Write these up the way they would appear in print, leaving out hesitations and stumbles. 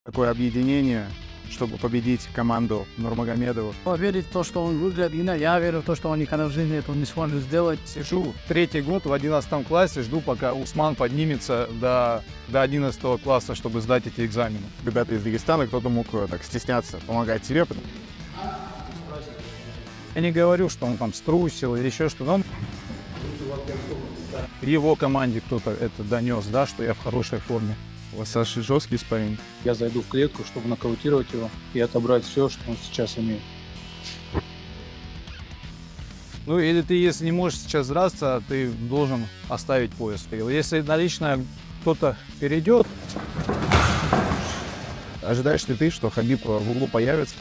такое объединение, чтобы победить команду Нурмагомедова. Верить в то, что он выиграет, и я верю в то, что он никогда в жизни этого не сможет сделать. Сижу третий год в 11 классе, жду, пока Усман поднимется до 11 класса, чтобы сдать эти экзамены. Ребята из Дагестана, кто-то мог так стесняться помогать тебе. Я не говорю, что он там струсил или еще что-то. Он... Его команде кто-то это донес, да, что я в хорошей форме. У вас, Саша, жесткий спарринг. Я зайду в клетку, чтобы нокаутировать его и отобрать все, что он сейчас имеет. Ну или ты, если не можешь сейчас драться, ты должен оставить пояс. Если наличное кто-то перейдет. Ожидаешь ли ты, что Хабиб в углу появится?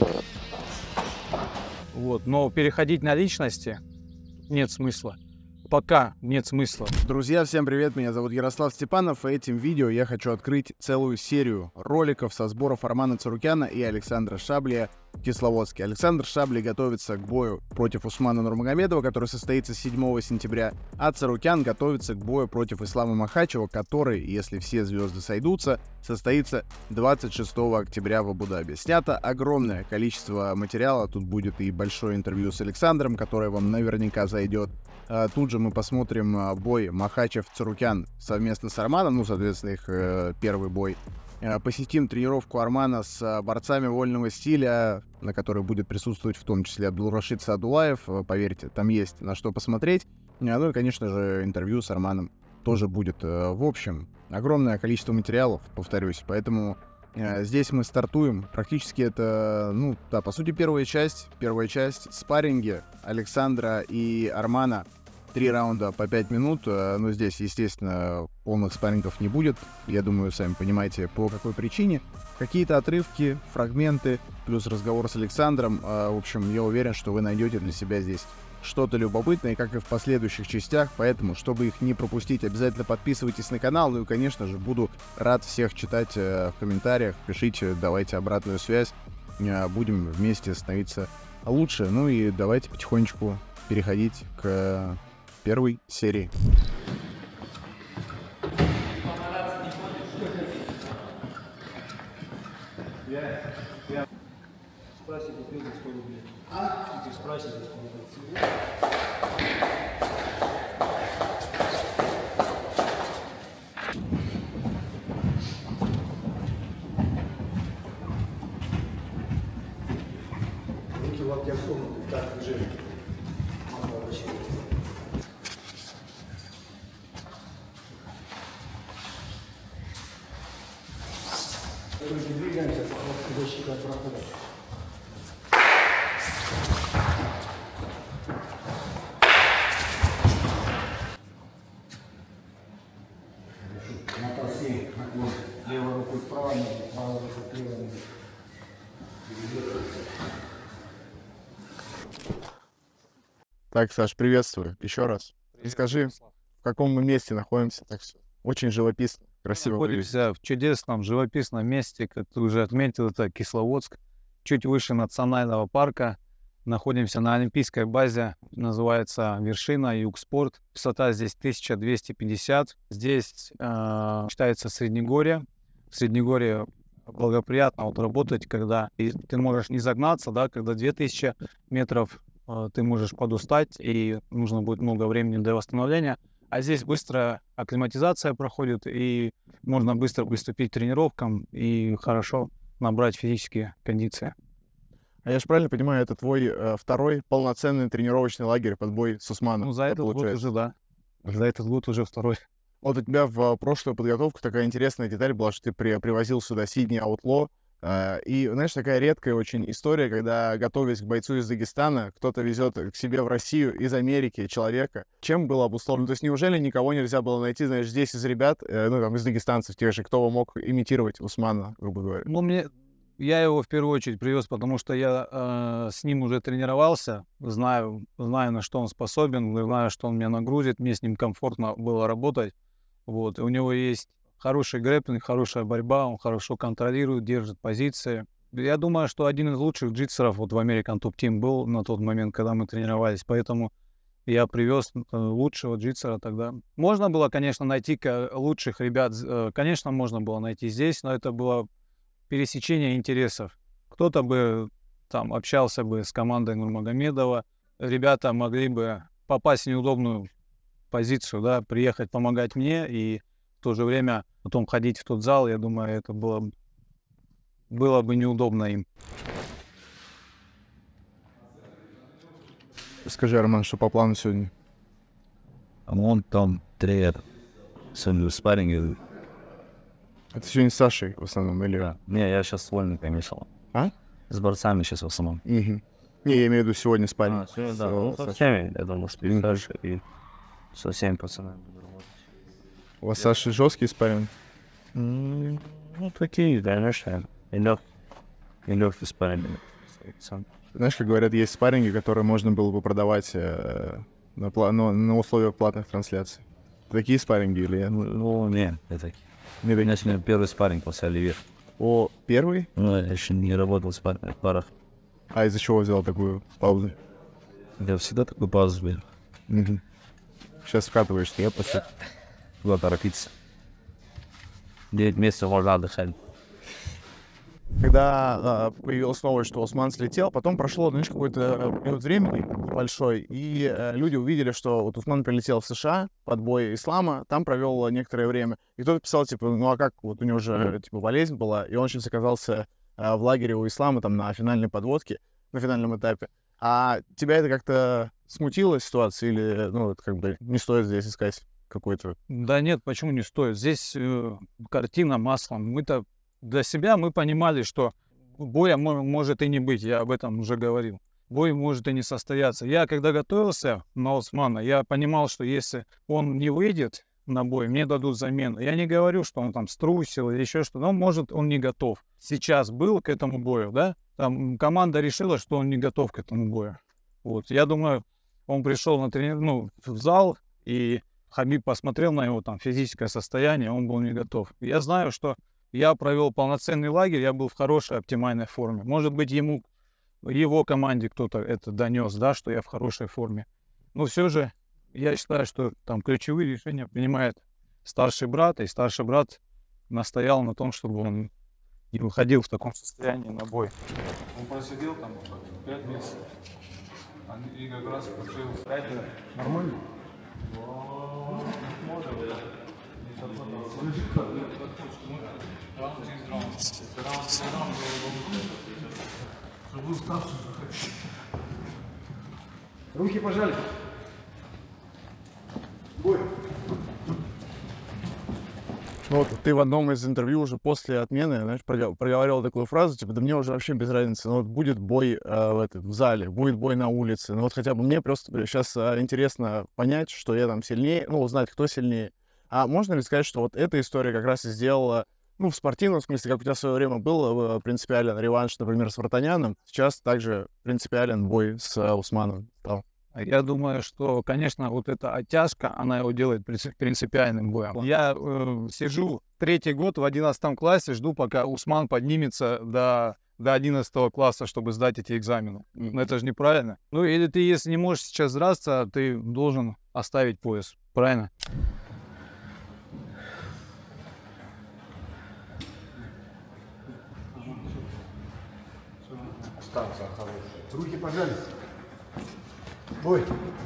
Вот, но переходить на личности нет смысла. Пока нет смысла. Друзья, всем привет, меня зовут Ярослав Степанов, и этим видео я хочу открыть целую серию роликов со сборов Армана Царукяна и Александра Шаблия в Кисловодске. Александр Шаблий готовится к бою против Усмана Нурмагомедова, который состоится 7 сентября, а Царукян готовится к бою против Ислама Махачева, который, если все звезды сойдутся, состоится 26 октября в Абу-Даби. Снято огромное количество материала, тут будет и большое интервью с Александром, которое вам наверняка зайдет. Тут же мы посмотрим бой Махачев-Царукян совместно с Арманом, ну, соответственно, их первый бой. Посетим тренировку Армана с борцами вольного стиля, на которой будет присутствовать в том числе Абдулрашид Саадулаев. Поверьте, там есть на что посмотреть. Ну и, конечно же, интервью с Арманом тоже будет. В общем, огромное количество материалов, повторюсь, поэтому здесь мы стартуем. Практически это, ну, да, по сути, первая часть спарринги Александра и Армана. 3 раунда по 5 минут, но здесь, естественно, полных спаррингов не будет. Я думаю, сами понимаете, по какой причине. Какие-то отрывки, фрагменты, плюс разговор с Александром. В общем, я уверен, что вы найдете для себя здесь что-то любопытное, как и в последующих частях. Поэтому, чтобы их не пропустить, обязательно подписывайтесь на канал. Ну и, конечно же, буду рад всех читать в комментариях. Пишите, давайте обратную связь. Будем вместе становиться лучше. Ну и давайте потихонечку переходить к первой серии. Спроси, купил за 100 рублей. Ты спроси за 100 рублей. Руки в локтях согнуты, так движение. Можно обращаться. Руки двигаемся, по защита проходит. На торсе наклон. Левой рукой вправо, правой рукой вправо. Так, Саш, приветствую еще раз. Скажи, в каком мы месте находимся? Так все очень живописно, красиво выглядит. Находимся в чудесном, живописном месте, как ты уже отметил, это Кисловодск. Чуть выше национального парка. Находимся на олимпийской базе, называется Вершина, Югспорт. Высота здесь 1250. Здесь считается Среднегорье. В Среднегорье благоприятно вот работать, когда ты можешь не загнаться, да, когда 2000 метров ты можешь подустать, и нужно будет много времени для восстановления. А здесь быстро акклиматизация проходит, и можно быстро приступить к тренировкам и хорошо набрать физические кондиции. А я же правильно понимаю, это твой второй полноценный тренировочный лагерь под бой с Усманом? Ну, за этот год уже, да. За этот год уже второй. Вот у тебя в прошлую подготовку такая интересная деталь была, что ты привозил сюда Сидни Аутло. И, знаешь, такая редкая очень история, когда, готовясь к бойцу из Дагестана, кто-то везет к себе в Россию из Америки человека. Чем было обусловлено? То есть неужели никого нельзя было найти, знаешь, здесь из ребят, ну, там, из дагестанцев тех же, кто мог имитировать Усмана, грубо говоря? Ну, я его в первую очередь привез, потому что я с ним уже тренировался, знаю, на что он способен, знаю, что он меня нагрузит, мне с ним комфортно было работать. Вот. У него есть хороший грэпплинг, хорошая борьба, он хорошо контролирует, держит позиции. Я думаю, что один из лучших джитсеров вот в American Top Team был на тот момент, когда мы тренировались, поэтому я привез лучшего джитсера тогда. Можно было, конечно, найти лучших ребят, конечно, можно было найти здесь, но это было пересечение интересов. Кто-то бы там общался бы с командой Нурмагомедова, ребята могли бы попасть в неудобную позицию, да, приехать помогать мне и в то же время потом ходить в тот зал, я думаю, это было бы неудобно им. Скажи, Арман, что по плану сегодня? Он там тренер, спарринг. Это сегодня с Сашей в основном, или? Да. Не, я сейчас с вольниками мешал. А? С борцами сейчас в основном. Угу. Не, я имею в виду сегодня спарринг. Сегодня, да. Ну, со всеми, я думаю, с Сашей и со всеми пацанами буду работать. У вас, Саша, жесткий спарринг? Ну, такие, конечно. И легкий спарринг. Знаешь, как говорят, есть спарринги, которые можно было бы продавать на условиях платных трансляций. Такие спарринги или нет? Ну, нет, это Не такие. у меня первый спарринг после Оливье. О, первый? Ну, я еще не работал в парах. А из-за чего взял такую паузу? Я всегда такую паузу беру. Угу. Сейчас вкатываешься. Я после куда торопиться. 9 месяцев можно отдыхать. Когда появилась новость, что Усман слетел, потом прошло, знаешь, какой-то период времени большой, и люди увидели, что вот Усман прилетел в США под бой Ислама, там провел некоторое время. И кто-то писал, типа, ну а как, вот у него же, типа, болезнь была, и он сейчас оказался в лагере у Ислама, там, на финальной подводке, на финальном этапе. А тебя это как-то смутило, ситуация, или, ну, вот, как бы, не стоит здесь искать какой-то... Да нет, почему не стоит? Здесь картина маслом. Мы-то для себя мы понимали, что боя может и не быть, я об этом уже говорил. Бой может и не состояться. Я, когда готовился на Усмана, я понимал, что если он не выйдет на бой, мне дадут замену. Я не говорю, что он там струсил или еще что-то, но может он не готов. Сейчас был к этому бою, да? Там команда решила, что он не готов к этому бою. Вот, я думаю, он пришел в зал, и Хабиб посмотрел на его там физическое состояние, он был не готов. Я знаю, что я провел полноценный лагерь, я был в хорошей, оптимальной форме. Может быть, его команде кто-то это донес, да, что я в хорошей форме. Но все же я считаю, что там ключевые решения принимает старший брат, и старший брат настоял на том, чтобы он не выходил в таком состоянии на бой. Он просидел там 5 месяцев. И как раз решил нормально. Руки пожали. Бой. Ну вот ты в одном из интервью уже после отмены, знаешь, проговорил такую фразу, типа, да мне уже вообще без разницы, ну вот будет бой в зале, будет бой на улице, ну вот хотя бы мне просто сейчас интересно понять, что я там сильнее, ну узнать, кто сильнее. А можно ли сказать, что вот эта история как раз и сделала, ну в спортивном смысле, как у тебя в свое время был принципиален реванш, например, с Вартаняном, сейчас также принципиален бой с Усманом стал? Я думаю, что, конечно, вот эта оттяжка, она его делает принципиальным боем. Я сижу 3-й год в 11 классе, жду, пока Усман поднимется до 11 класса, чтобы сдать эти экзамены. Но это же неправильно. Ну, или ты, если не можешь сейчас драться, ты должен оставить пояс. Правильно? Руки пожали. Бой.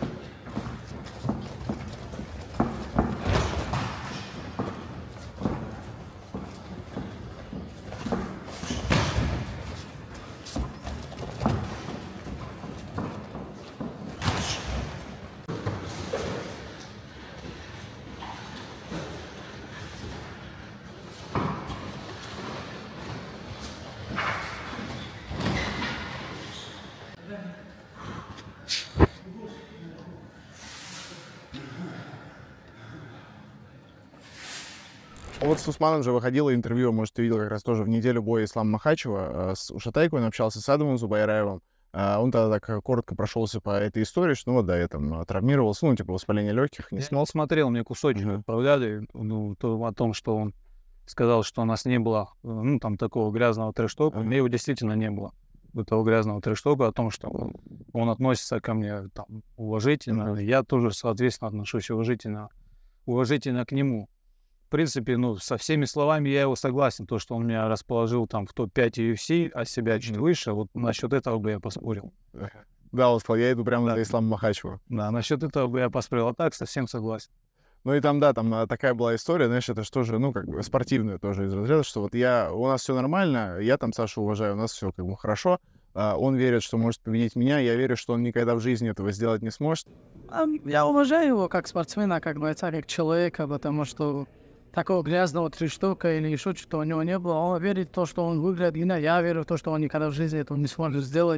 Вот с Усманом же выходило интервью, может, ты видел как раз тоже в неделю боя Ислама Махачева. С Ушатайкой он общался с Адамом Зубайраевым. Он тогда так коротко прошелся по этой истории, что, ну, да, я там травмировался, ну, типа, воспаление легких, не снял. Я смотрел, мне кусочек отправляли, о том, что он сказал, что у нас не было, ну, там, такого грязного трэш-тока. Мне его действительно не было, этого грязного трэш-тока, о том, что он относится ко мне там уважительно. Я тоже, соответственно, отношусь уважительно к нему. В принципе, ну, со всеми словами я его согласен. То, что он меня расположил там в топ-5 UFC, а себя чуть выше, вот насчет этого бы я поспорил. Да, он сказал, я иду прямо Да. за Ислама Махачева. Да, насчет этого бы я поспорил. А так совсем согласен. Ну и там, да, там такая была история, знаешь, это что же, ну, как бы спортивная тоже из разряда, что вот у нас все нормально, я там Сашу уважаю, у нас все как бы хорошо, он верит, что может победить меня, я верю, что он никогда в жизни этого сделать не сможет. Я уважаю его как спортсмена, как бойца, как человека, потому что такого грязного трештока или еще что-то у него не было. Он верит в то, что он выиграет, и я верю в то, что он никогда в жизни этого не сможет сделать.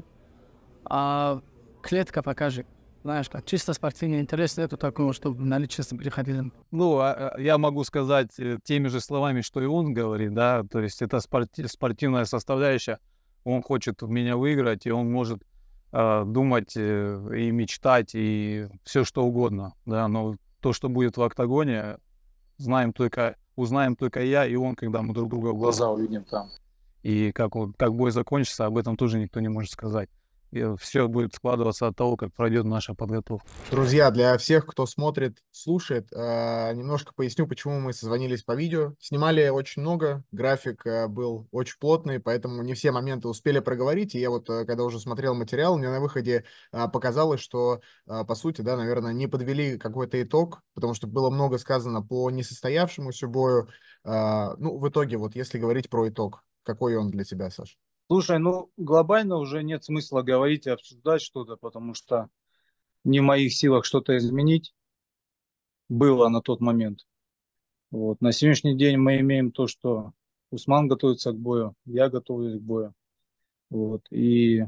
А клетка покажет. Знаешь, как чисто спортивный интерес нету такого, чтобы на личности приходили. Ну, я могу сказать теми же словами, что и он говорит, да, то есть это спортивная составляющая. Он хочет меня выиграть, и он может думать и мечтать, и все что угодно, да, но то, что будет в октагоне, узнаем только я и он, когда мы друг друга в глаза увидим там. И как бой закончится, об этом тоже никто не может сказать. Все будет складываться от того, как пройдет наша подготовка. Друзья, для всех, кто смотрит, слушает, немножко поясню, почему мы созвонились по видео. Снимали очень много, график был очень плотный, поэтому не все моменты успели проговорить. И я вот, когда уже смотрел материал, мне на выходе показалось, что, по сути, да, наверное, не подвели какой-то итог, потому что было много сказано по несостоявшемуся бою. Ну, в итоге, вот если говорить про итог, какой он для тебя, Саш? Слушай, ну глобально уже нет смысла говорить и обсуждать что-то, потому что не в моих силах что-то изменить было на тот момент. Вот. На сегодняшний день мы имеем то, что Усман готовится к бою, я готовлюсь к бою. Вот. И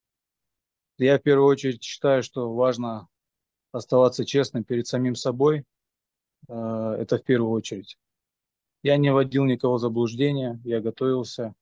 я в первую очередь считаю, что важно оставаться честным перед самим собой. Это в первую очередь. Я не вводил никого в заблуждение, я готовился.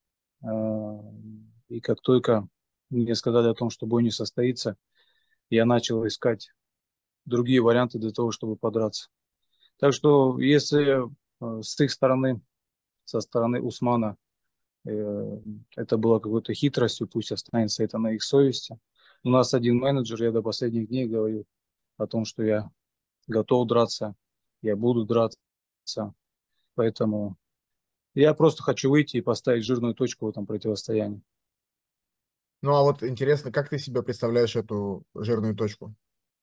И как только мне сказали о том, что бой не состоится, я начал искать другие варианты для того, чтобы подраться. Так что, если с их стороны, со стороны Усмана, это было какой-то хитростью, пусть останется это на их совести. У нас один менеджер, я до последних дней говорил о том, что я готов драться, я буду драться. Поэтому я просто хочу выйти и поставить жирную точку в этом противостоянии. Ну, а вот интересно, как ты себе представляешь эту жирную точку?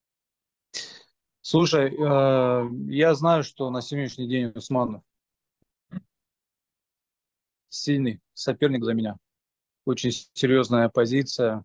Слушай, я знаю, что на сегодняшний день Усманов сильный соперник для меня. Очень серьезная позиция.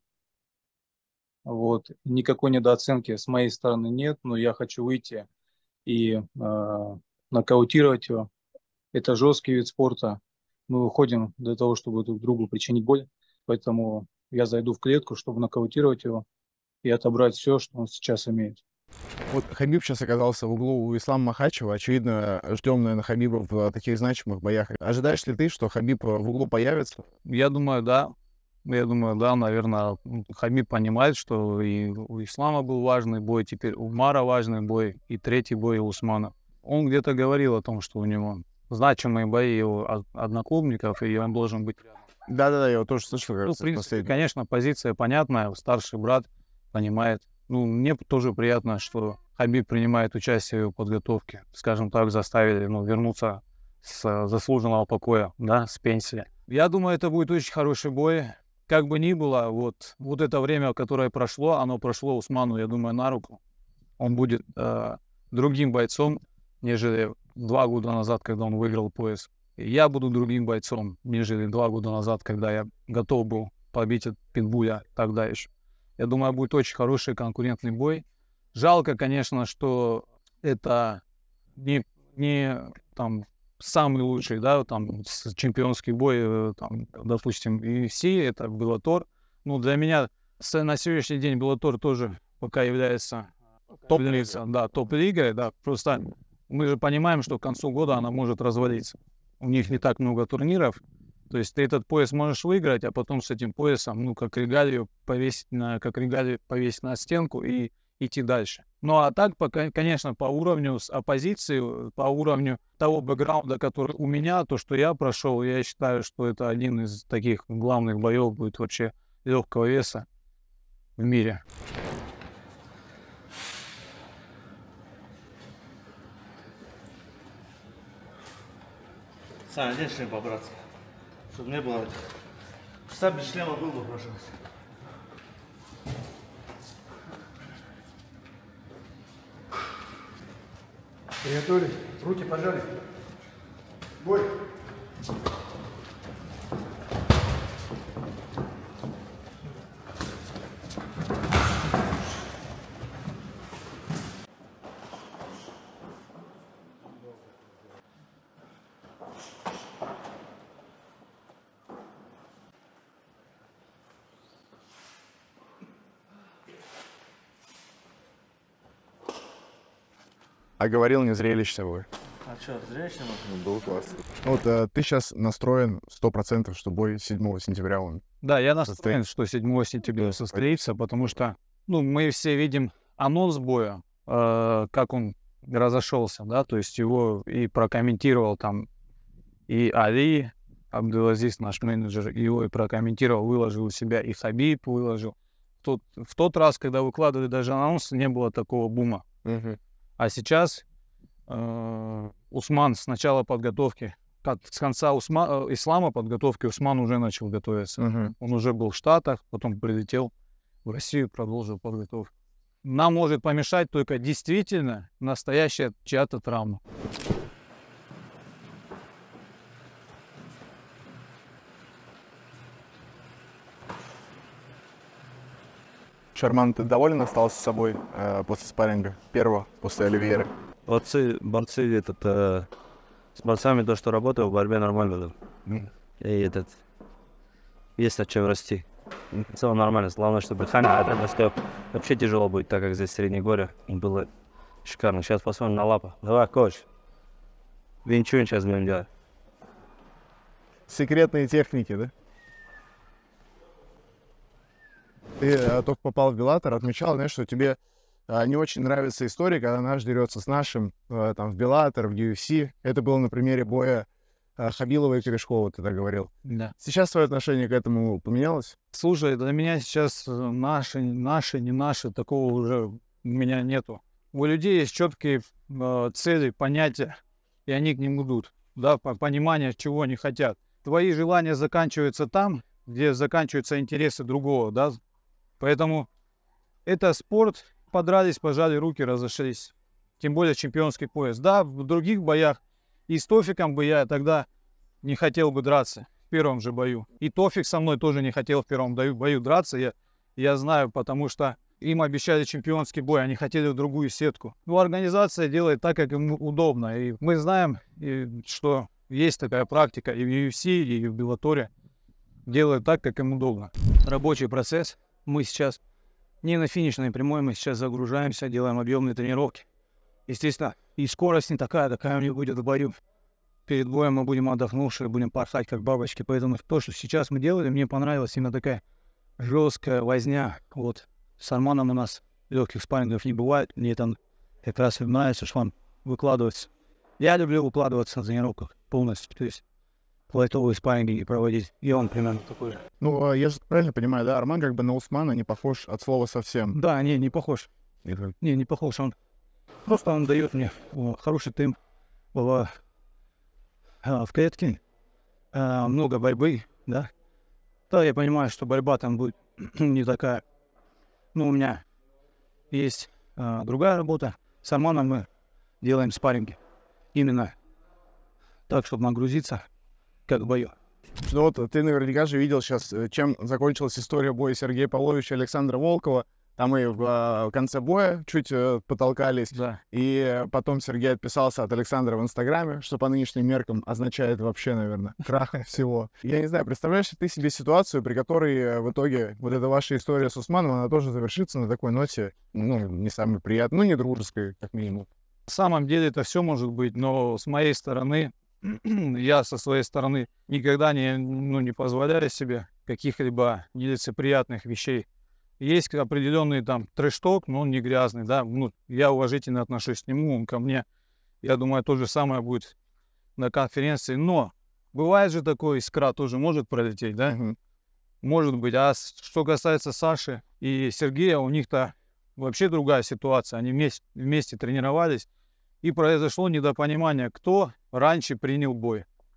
Вот. Никакой недооценки с моей стороны нет, но я хочу выйти и нокаутировать его. Это жесткий вид спорта. Мы выходим для того, чтобы друг другу причинить боль. Поэтому я зайду в клетку, чтобы нокаутировать его и отобрать все, что он сейчас имеет. Вот Хабиб сейчас оказался в углу у Ислама Махачева. Очевидно, ждем, наверное, Хабиба в таких значимых боях. Ожидаешь ли ты, что Хабиб в углу появится? Я думаю, да. Наверное, Хабиб понимает, что и у Ислама был важный бой, теперь у Умара важный бой, и третий бой у Усмана. Он где-то говорил о том, что у него значимые бои его одноклубников, и он должен быть рядом. Да-да-да, я его тоже слышал. Ну, в принципе, конечно, позиция понятная, старший брат понимает. Ну, мне тоже приятно, что Хабиб принимает участие в его подготовке. Скажем так, заставили вернуться с заслуженного покоя, да, с пенсии. Я думаю, это будет очень хороший бой. Как бы ни было, вот это время, которое прошло, оно прошло Усману, я думаю, на руку. Он будет другим бойцом, нежели 2 года назад, когда он выиграл пояс. И я буду другим бойцом, нежели 2 года назад, когда я готов был побить Питбуля тогда еще. Я думаю, будет очень хороший конкурентный бой. Жалко, конечно, что это не там самый лучший, да, там чемпионский бой, там, допустим, UFC, это Bellator. Ну, для меня на сегодняшний день Bellator тоже пока является топ-лигой, да. Просто мы же понимаем, что к концу года она может развалиться. У них не так много турниров. То есть ты этот пояс можешь выиграть, а потом с этим поясом, как регалию повесить на стенку и идти дальше. Ну а так, конечно, по уровню оппозиции, по уровню того бэкграунда, который у меня, то, что я прошел, я считаю, что это один из таких главных боев будет вообще легкого веса в мире. Сам один шлем побраться. Чтобы не было этих. Штаб без шлема был бы в прошлый раз. Приготовились. Руки пожали. Бой. А говорил, не зрелищно бой. А что, зрелищно? Был классно. Вот ты сейчас настроен 100%, что бой 7 сентября он. Да, я настроен, что 7 сентября состоится, потому что, ну, мы все видим анонс боя, как он разошелся, да, то есть его и прокомментировал там и Али Абдулазиз, наш менеджер, его и прокомментировал, выложил у себя, и Хабиб выложил. В тот раз, когда выкладывали даже анонс, не было такого бума. А сейчас Усман с начала подготовки, с конца ислама подготовки, Усман уже начал готовиться. Он уже был в Штатах, потом прилетел в Россию, продолжил подготовку. Нам может помешать только действительно настоящая чья-то травма. Шарман, ты доволен остался с собой после спарринга? Первого, после Оливьеры? Борцы, с борцами то, что работаю, в борьбе нормально. И есть над чем расти. В целом нормально. Главное, чтобы дыхание, а это вообще тяжело будет, так как здесь Среднегорье. Было шикарно. Сейчас посмотрим на лапу. Давай, коуч. Винчунь сейчас будем делать. Секретные техники, да? Ты только попал в Беллатор, отмечал, знаешь, что тебе не очень нравится история, когда наш дерется с нашим там в Беллатор, в UFC. Это было на примере боя Хабилова и Корешкова, ты так говорил. Да. Сейчас твое отношение к этому поменялось? Слушай, для меня сейчас наши, не наши, такого уже у меня нету. У людей есть четкие цели, понятия, и они к ним идут. Да, понимание, чего они хотят. Твои желания заканчиваются там, где заканчиваются интересы другого, да. Поэтому это спорт, подрались, пожали руки, разошлись. Тем более чемпионский пояс. Да, в других боях и с Тофиком бы я тогда не хотел бы драться в первом же бою. И Тофик со мной тоже не хотел в первом бою драться. Я знаю, потому что им обещали чемпионский бой, они хотели в другую сетку. Но организация делает так, как им удобно. И мы знаем, что есть такая практика и в UFC, и в Беллаторе. Делают так, как им удобно. Рабочий процесс. Мы сейчас не на финишной прямой, мы сейчас загружаемся, делаем объемные тренировки. Естественно, и скорость не такая у них будет в бою. Перед боем мы будем отдохнувшие, будем порхать как бабочки. Поэтому то, что сейчас мы делали, мне понравилось именно такая жесткая возня. Вот с Арманом у нас легких спаррингов не бывает. Мне там как раз нравится, что он выкладывается. Я люблю выкладываться на тренировках полностью. То есть лайтовые спарринги проводить. И он примерно такой же. Ну, я же правильно понимаю, да, Арман как бы на Усмана не похож от слова совсем. Да, не похож. Не похож. Он дает мне хороший темп в клетке. Много борьбы, да. Да, я понимаю, что борьба там будет не такая. Но у меня есть другая работа. С Арманом мы делаем спарринги. Именно так, чтобы нагрузиться, как в бою. Ну вот ты наверняка же видел сейчас, чем закончилась история боя Сергея Павловича и Александра Волкова. Там мы в конце боя чуть потолкались. Да. И потом Сергей отписался от Александра в Инстаграме, что по нынешним меркам означает вообще, наверное, крах всего. Я не знаю, представляешь ли ты себе ситуацию, при которой в итоге вот эта ваша история с Усманом, она тоже завершится на такой ноте, ну, не самой приятной, ну, не дружеской, как минимум. На самом деле это все может быть, но с моей стороны, я со своей стороны никогда не позволяю себе каких-либо нелицеприятных вещей. Есть определенный там трэш-ток, но он не грязный, да. Ну, я уважительно отношусь к нему, он ко мне. Я думаю, то же самое будет на конференции. Но бывает же такое, искра тоже может пролететь, да? Может быть. А что касается Саши и Сергея, у них-то вообще другая ситуация. Они вместе тренировались, и произошло недопонимание, кто раньше принял бой.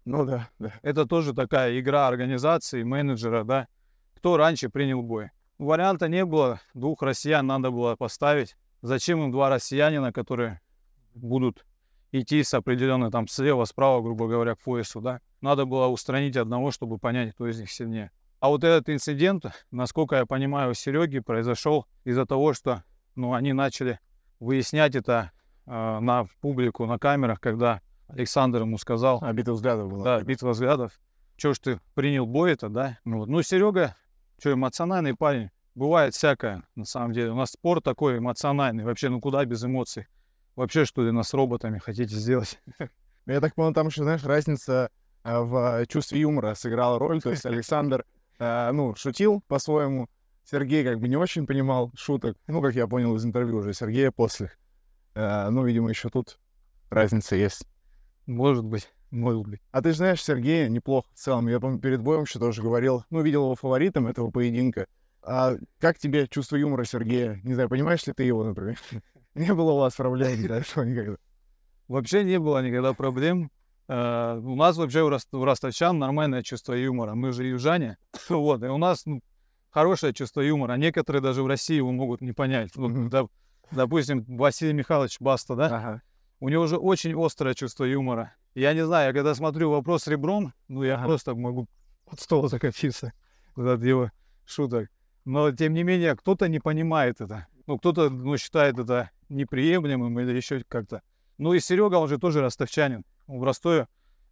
Ну да, да. Это тоже такая игра организации, менеджера, да. Кто раньше принял бой? Варианта не было. 2 россиян надо было поставить. Зачем им 2 россиянина, которые будут идти с определенной там слева, справа, грубо говоря, к поясу, да? Надо было устранить одного, чтобы понять, кто из них сильнее. А вот этот инцидент, насколько я понимаю, у Сереги произошел из-за того, что они начали выяснять это на публику, на камерах, когда Александр ему сказал... Битва взглядов была. Да, битва взглядов. Чё ж ты принял бой это, да? Ну, Серега, эмоциональный парень. Бывает всякое, на самом деле. У нас спорт такой эмоциональный. Вообще, куда без эмоций? Вообще, что ли, нас роботами хотите сделать? Я так понял, там еще, знаешь, разница в чувстве юмора сыграла роль. То есть Александр, шутил по-своему. Сергей как бы не очень понимал шуток. Как я понял из интервью уже Сергея после. Видимо, еще тут разница есть. Может быть. А ты же знаешь Сергея неплохо в целом. Я, помню, перед боем еще тоже говорил. Видел его фаворитом этого поединка. А как тебе чувство юмора Сергея? Не знаю, понимаешь ли ты его, например? Не было у вас проблем никогда? Вообще не было никогда проблем. У нас вообще у ростовчан нормальное чувство юмора. Мы же южане. И у нас хорошее чувство юмора. Некоторые даже в России его могут не понять. Допустим, Василий Михайлович Баста, да? Ага. У него же очень острое чувство юмора. Я не знаю, я когда смотрю «Вопрос ребром», я просто могу под стол закатиться от его шуток. Но, тем не менее, кто-то не понимает это. Кто-то считает это неприемлемым или еще как-то. И Серега, он же тоже ростовчанин. Он в Ростове,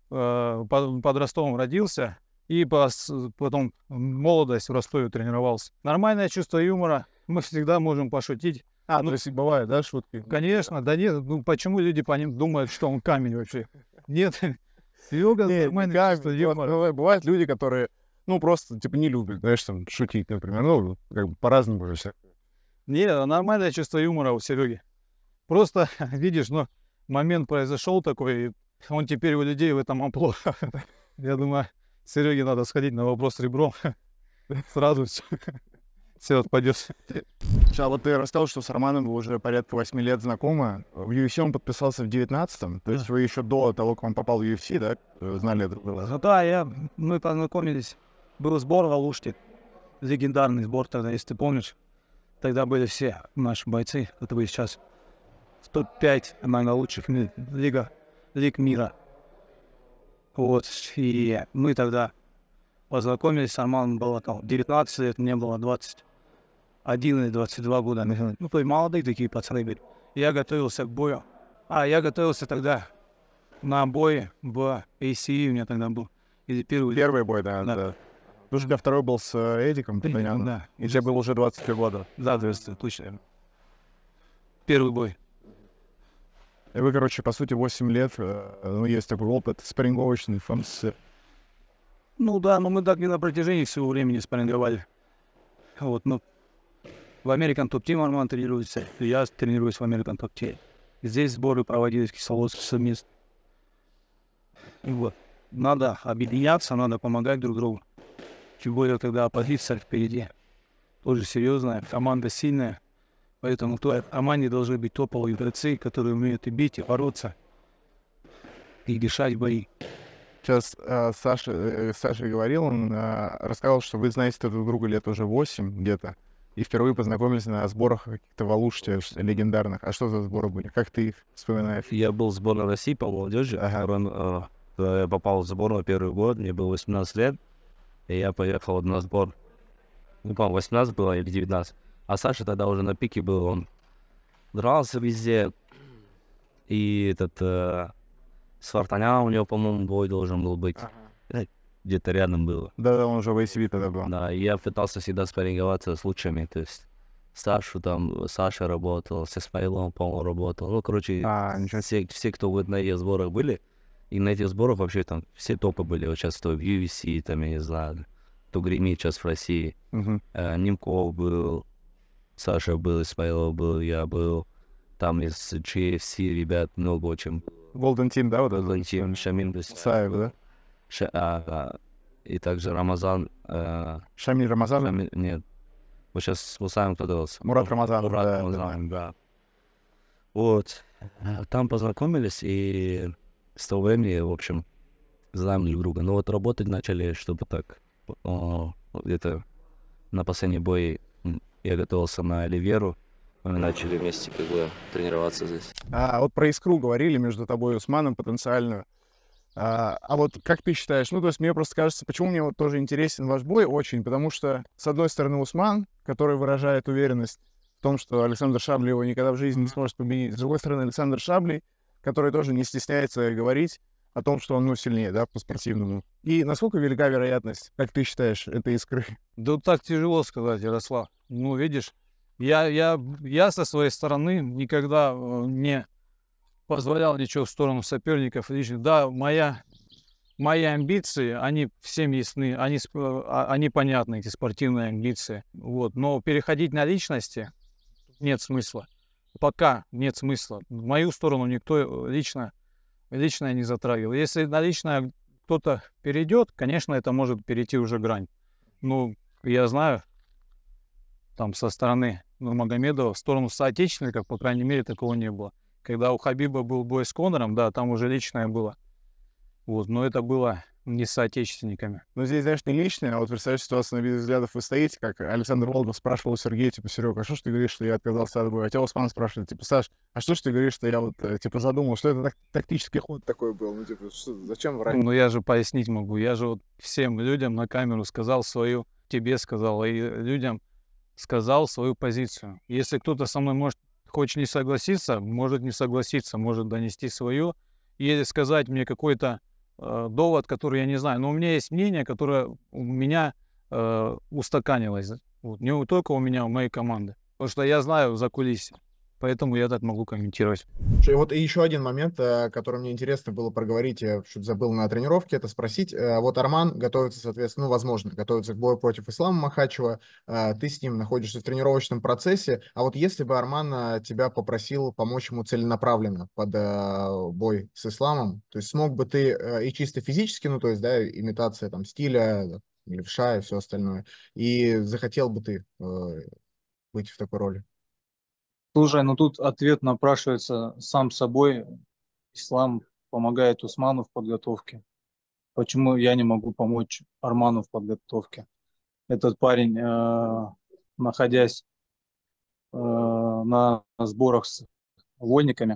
под Ростовом родился. И потом молодость в Ростове тренировался. Нормальное чувство юмора. Мы всегда можем пошутить. То есть бывают, да, шутки? Конечно, да нет. Почему люди по ним думают, что он камень вообще? Нет. Серега нормальное чувство юмора. Бывают люди, которые, просто, не любят, знаешь, там, шутить, например. По-разному же все. Нет, нормальное чувство юмора у Сереги. Просто, видишь, момент произошел такой, и он теперь у людей в этом амплуа. Я думаю, Сереге надо сходить на «Вопрос ребром». Сразу все отпадет. Вот ты рассказал, что с Романом вы уже порядка 8 лет знакомы. В UFC он подписался в 19-м. То есть вы еще до того, как он попал в UFC, да, знали друг друга? Да, мы познакомились. Был сбор в Алуште. Легендарный сбор тогда, если ты помнишь. Тогда были все наши бойцы, которые сейчас в топ-5, наверное, лучших лиг мира. И мы тогда познакомились. С Романом было 19 лет, мне было 21 или 22 года. То есть молодые такие пацаны были. Я готовился к бою. Я готовился тогда на бой в ACE, у меня тогда был. Первый бой, да. Потому что у тебя второй был с Эдиком, понятно? Да. И тебе было уже 23 года. Да, точно. Первый бой. И вы, по сути, 8 лет, есть такой опыт спарринговочный. Мы так и на протяжении всего времени спарринговали. В American Top Team Арман тренируется, я тренируюсь в American Top Team. Здесь сборы проводились в Кисловодске совместно. Надо объединяться, надо помогать друг другу. Тем более, когда оппозиция впереди. Тоже серьезная, команда сильная. Поэтому в той команде должны быть топовые бойцы, которые умеют и бить, и бороться, и решать бои. Сейчас Саша говорил, он рассказал, что вы знаете друг друга лет уже 8 где-то, и впервые познакомились на сборах каких-то в Алуште легендарных. А что за сборы были? Как ты их вспоминаешь? Я был в сборной России по молодежи. Я попал в сборную первый год, мне было 18 лет, и я поехал на сбор. 18 было или 19. А Саша тогда уже на пике был, он дрался везде. И с Вартаняном у него, по-моему, бой должен был быть. Где-то рядом было. Да, он уже в ACB тогда был. Да, и я пытался всегда спарринговаться с лучшими. То есть Саша работал, с Исмаилом, по-моему, работал. Все, кто на этих сборах были. И на этих сборах вообще там все топы были. Вот сейчас в UFC, я не знаю, Тугрими сейчас в России. Немков был, Саша был, Исмаилов был, я был. Там из GFC ребят много очень. Golden Team, да, вот Golden Team, Шамин Саев, да? И также Рамазан. Шамиль Рамазан? Нет. Вот сейчас с Мусаем кто дрался. Мурат Рамазан. Да. Там познакомились, и с того времени, в общем, знаем друг друга. Но вот работать начали, чтобы так, где-то на последний бой я готовился на Оливеру. Мы начали вместе как бы тренироваться здесь. А вот про искру говорили между тобой и Усманом потенциальную. А вот как ты считаешь, ну, то есть мне просто кажется, почему мне вот тоже интересен ваш бой очень, потому что, с одной стороны, Усман, который выражает уверенность в том, что Александр Шабли его никогда в жизни не сможет победить. С другой стороны, Александр Шабли, который тоже не стесняется говорить о том, что он, ну, сильнее, да, по-спортивному. И насколько велика вероятность, как ты считаешь, этой искры? Да так тяжело сказать, Ярослав. Ну, видишь, я со своей стороны никогда не позволял ничего в сторону соперников. Лично, да, мои амбиции, они всем ясны, они понятны, эти спортивные амбиции. Вот. Но переходить на личности нет смысла. Пока нет смысла. В мою сторону никто лично не затрагивал. Если на личное кто-то перейдет, конечно, это может перейти уже грань. Ну, я знаю, там со стороны Нурмагомедова, в сторону соотечественников, по крайней мере, такого не было. Когда у Хабиба был бой с Конором, да, там уже личное было. Вот, но это было не с соотечественниками. Ну, здесь, знаешь, не личное, а вот представляешь ситуацию на виде взглядов, вы стоите, как Александр Волков спрашивал у Сергея, типа, Серега, а что ж ты говоришь, что я отказался от боя? А тебя Усман спрашивает, типа, Саш, а что ж ты говоришь, что я вот, типа, задумал, что это тактический ход такой был? Ну, типа, зачем врать? Ну, я же пояснить могу. Я же вот всем людям на камеру сказал свою, тебе сказал, и людям сказал свою позицию. Если кто-то со мной хочет не согласиться, может не согласиться, может донести свое, или сказать мне какой-то довод, который я не знаю. Но у меня есть мнение, которое у меня устаканилось. Вот. Не только у меня, у моей команды. Потому что я знаю закулисье. Поэтому я так могу комментировать. Вот и еще один момент, который мне интересно было проговорить, я что-то забыл на тренировке, это спросить. Вот Арман готовится, соответственно, ну, возможно, готовится к бою против Ислама Махачева, ты с ним находишься в тренировочном процессе, а вот если бы Арман тебя попросил помочь ему целенаправленно под бой с Исламом, то есть смог бы ты и чисто физически, ну, то есть, да, имитация там стиля, левша и все остальное, и захотел бы ты быть в такой роли? Слушай, ну тут ответ напрашивается сам собой. Ислам помогает Усману в подготовке. Почему я не могу помочь Арману в подготовке? Этот парень, находясь на сборах с вольниками,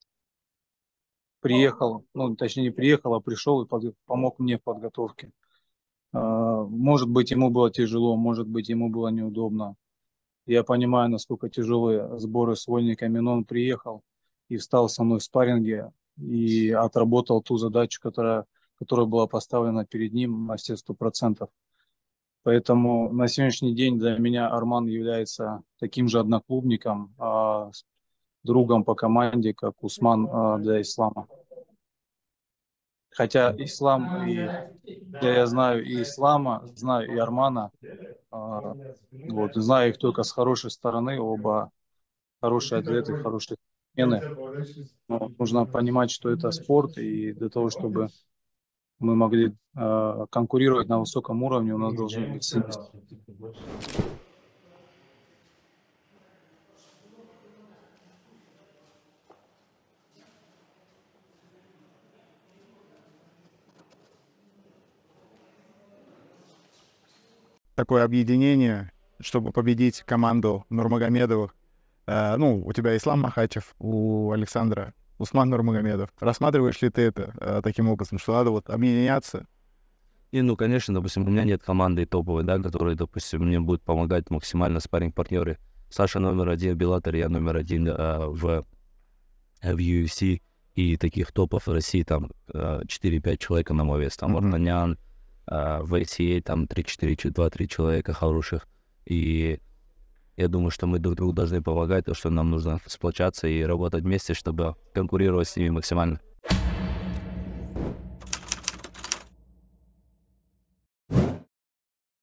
приехал, ну точнее не приехал, а пришел и помог мне в подготовке. Может быть, ему было тяжело, может быть, ему было неудобно. Я понимаю, насколько тяжелые сборы с вольниками, но он приехал и встал со мной в спарринге и отработал ту задачу, которая была поставлена перед ним на все 100%. Поэтому на сегодняшний день для меня Арман является таким же одноклубником, другом по команде, как Усман для Ислама. Хотя Ислам, я знаю и Ислама, знаю и Армана, вот, знаю их только с хорошей стороны, оба хорошие атлеты, хорошие спортсмены. Но нужно понимать, что это спорт, и для того, чтобы мы могли конкурировать на высоком уровне, у нас должны быть сильности. Такое объединение, чтобы победить команду Нурмагомедовых. Ну, у тебя Ислам Махачев, у Александра Усман Нурмагомедов. Рассматриваешь ли ты это таким образом, что надо вот объединяться? И, ну, конечно, допустим, у меня нет команды топовой, да, которые, допустим, мне будут помогать максимально спарринг-партнеры. Саша номер один в Беллаторе, я номер один в UFC. И таких топов в России там 4-5 человек на мой вес. Там Вартанян, в ATA там 2-3 человека хороших. И я думаю, что мы друг другу должны помогать, то, что нам нужно сплочаться и работать вместе, чтобы конкурировать с ними максимально.